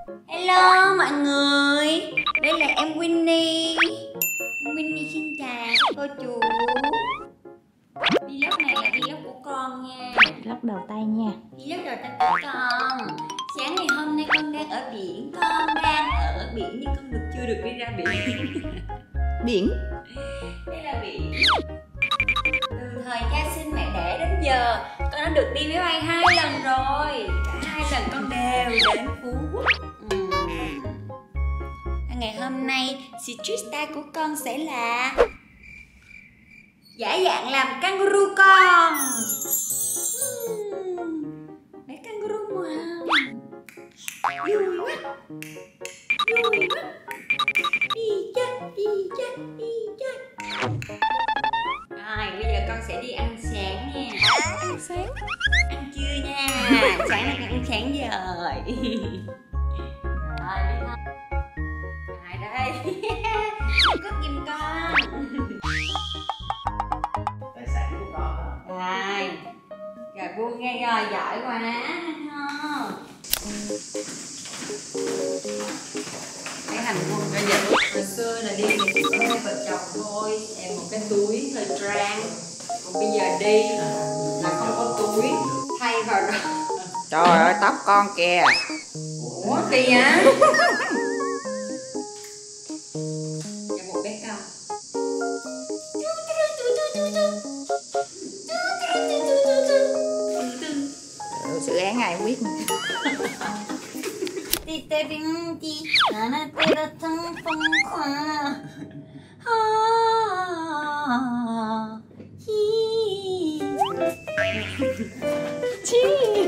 Hello mọi người, đây là em Winnie. Em Winnie xin chào cô chú. Vlog này là vlog của con nha. Lắc đầu tay nha. Vlog đầu tay của con. Sáng ngày hôm nay con đang ở biển. Con đang ở biển nhưng con chưa được đi ra biển. Biển? Đây là biển. Từ thời cha sinh mẹ đẻ đến giờ con đã được đi máy bay 2 lần rồi. Cả 2 lần con đều đến Phú Quốc. Ngày hôm nay street style của con sẽ là giả dạng làm kangaroo con. Bé kangaroo màu hồng. Vui quá. Vui quá. Đi chơi, đi chơi, đi chơi. Rồi bây giờ con sẽ đi ăn sáng nha. Ăn sáng? Ăn trưa nha. Sáng nay con ăn sáng rồi. Rồi đi thôi. Rồi đây. Cất giùm con. Tài sản của con đó. Rồi. Rồi buông ngay rồi, giỏi quá. Không. Cái hành quân bây giờ hồi xưa là đi thì chỉ có hai vợ chồng thôi, em một cái túi thời trang. Còn bây giờ đi là không có túi, thay vào đó. Trời ơi, tóc con kìa. Ủa kìa. Và một bé con. Dự án ai quyết. Ti tê ring ti, na na tê ra thăng phong khoa. Ha hi. Chi.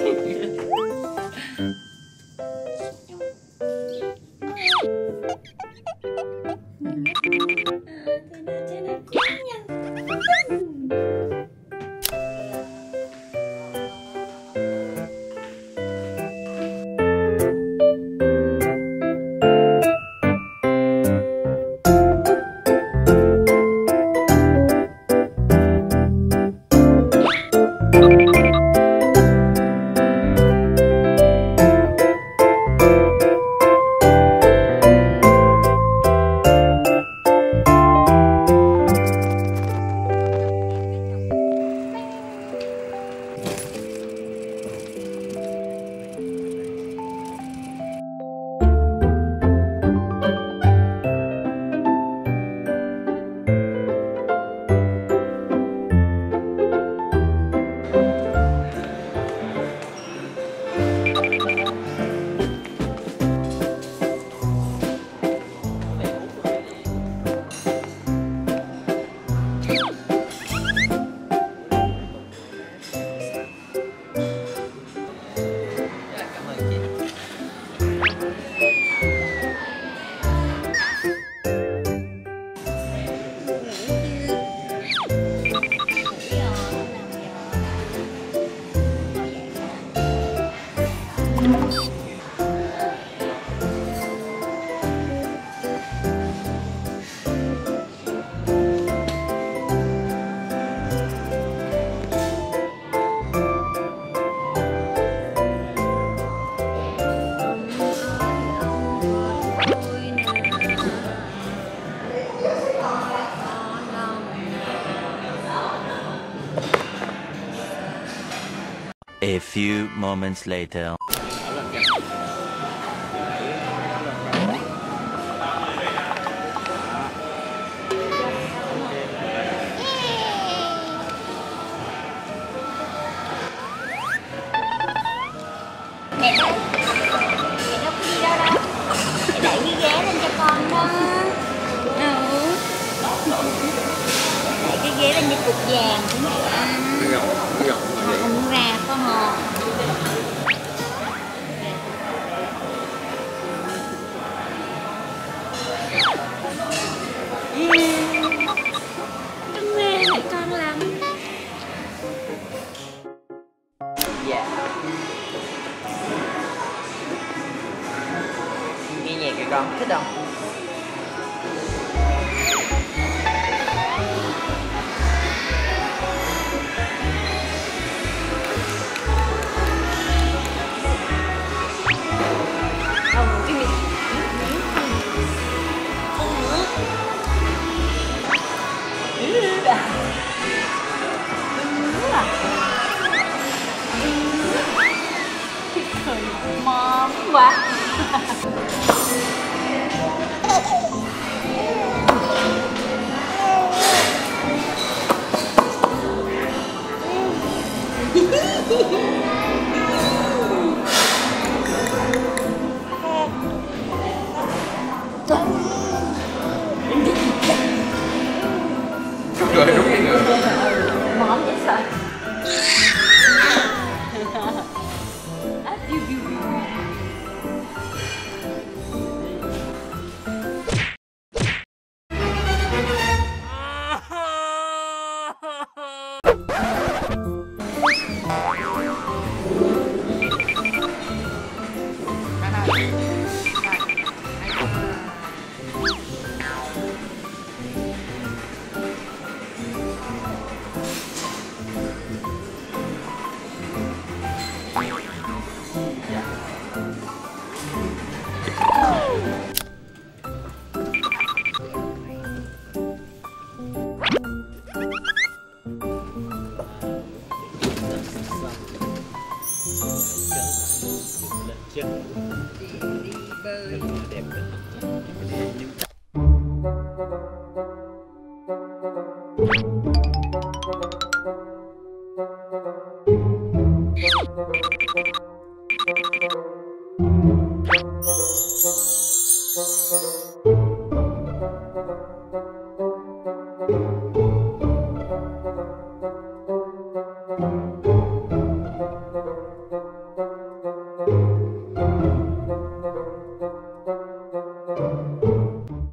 A few moments later. Mẹ đâu? Mẹ đâu có đi đâu đâu. Mẹ đẩy cái ghế lên cho con đó. Đẩy cái ghế lên như cục vàng của mẹ ăn. Không ra có hồn. Trông mê mẹ con lắm. Dạ. Nghe nhạc kìa con, thích không? quá. Rồi đúng cái ngựa. Móm vậy sao?